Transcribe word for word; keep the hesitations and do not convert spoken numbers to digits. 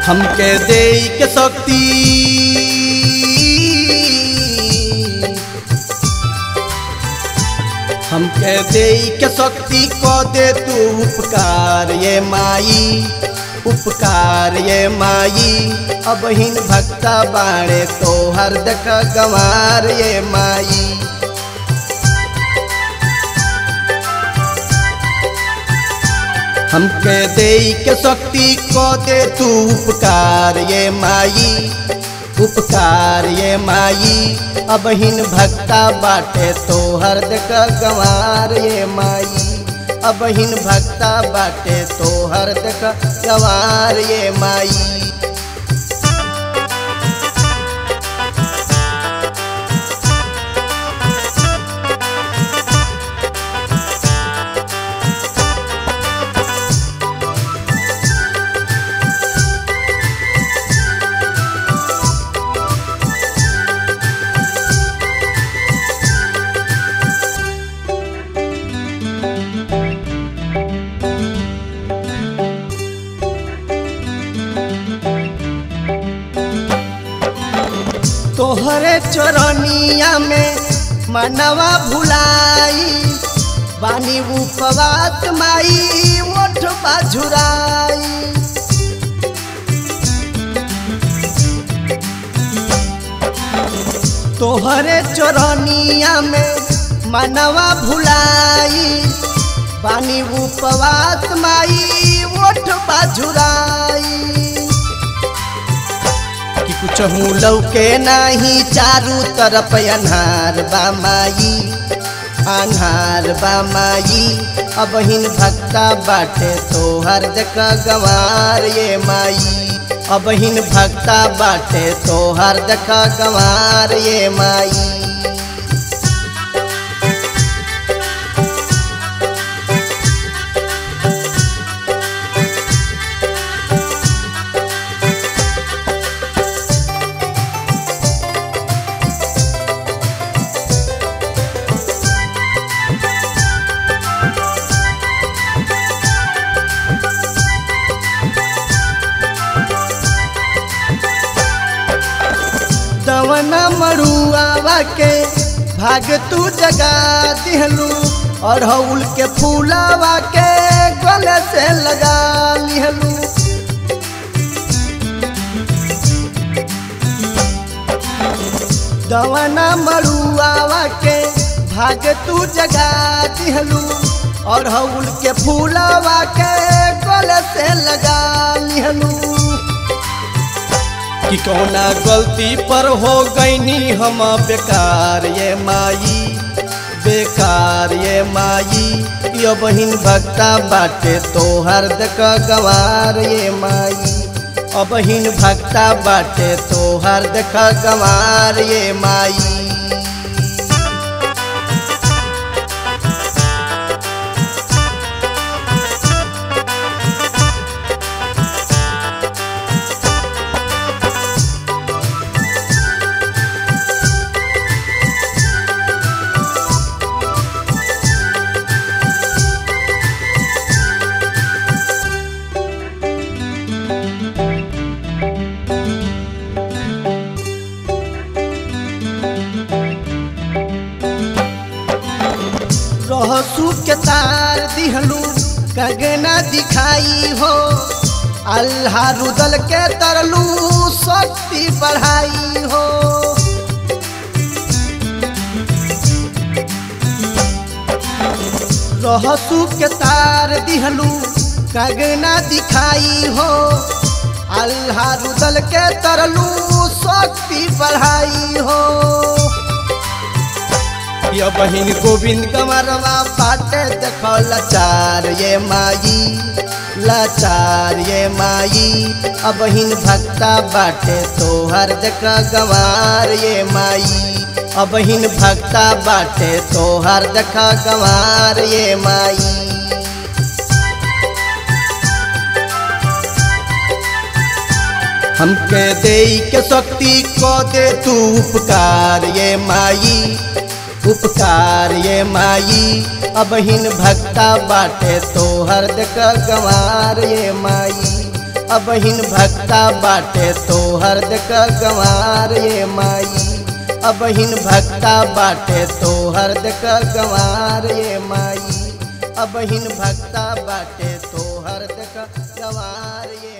हमके देई के शक्ति हमके देई के शक्ति को दे तू उपकार ये माई उपकार ये माई अब हिन भक्ता बाणे तो हर देख गंवार ये माई हमके देई के शक्ति को दे तू उपकार ये माई उपकार ये माई अब हिन भक्ता बाटे तो हर देख गंवार ये माई अब हिन भक्ता बाटे तो हर देख गंवार ये माई तोहरे चरनिया में मनवा भुलाई बानी उपवास माई ओठ बाझुराई तोहरे चरनिया में मनवा भुलाई बानी उपवास माई ओठ बाझुराई कुछ हूँ लौके नहीं चारू तरफ अन्हार बा माई अन्हार बा माई अब हिन भक्ता बाटे तो हर देख गंवार ये माई अब हिन भक्ता बाटे तो हर देख गंवार ये माई दवना मरुआवा के भाग तू जगा दिहलू और हौल के फूलावा के गले से लगा लिहलू दवना मरुआवा के भाग तू जगा दिहलू और हौल के फूलावा के गले से लगा लिहलू कि कौना गलती पर हो गईनी हम बेकार ये माई बेकार ये माई यो बहिन भक्ता बाटे तो हर देख गंवार ये माई अब हिन भक्ता बाटे तो हर देख गंवार ये माई रहसू के तार दिहलू गगना दिखाई हो अल्लाह रुदल के तरलू शक्ति बढ़ाई हो रहसू के तार दिहलू गगना दिखाई हो अल्लाह रुदल के तरलू शक्ति बढ़ाई हो ये बहिन गोविंद गंवरवा बाटे देखो लाचार ये माई लाचार ये माई अब हिन भक्ता बाटे तो हर देख गंवार ये माई अब हिन भक्ता बाटे तो हर देख गंवार ये माई हमके देई के शक्ति को दे तू उपकार ये माई उपकार ये माई अब हिन भक्ता बाटे तो हर देख गंवार ये माई अबहिन भक्ता बाटे तोहर देख गंवार ये माई अबहिन भक्ता बाटे तोहर देख गंवार ये माई अबहिन भक्ता बाटे तोहर देख गंवार ये